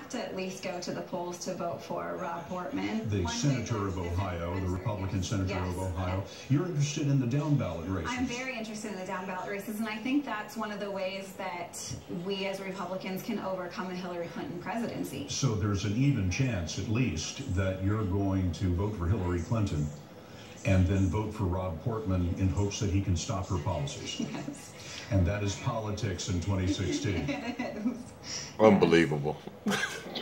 have to at least go to the polls to vote for Rob Portman. The senator of Ohio, the Republican senator of Ohio. You're interested in the down ballot races. I'm very interested in the down ballot races, and I think that's one of the ways that we as Republicans can overcome a Hillary Clinton presidency. So there's an even chance, at least, that you're going to vote for Hillary Clinton and then vote for Rob Portman in hopes that he can stop her policies. Yes. And that is politics in 2016. It is. Unbelievable.